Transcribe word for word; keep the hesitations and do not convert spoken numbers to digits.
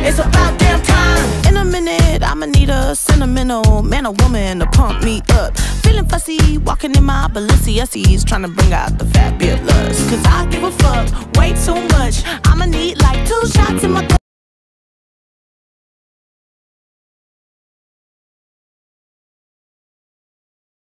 It's about damn time. In a minute, I'ma need a sentimental man or woman to pump me up. Feeling fussy, walking in my Balenciennes, trying to bring out the fabulous.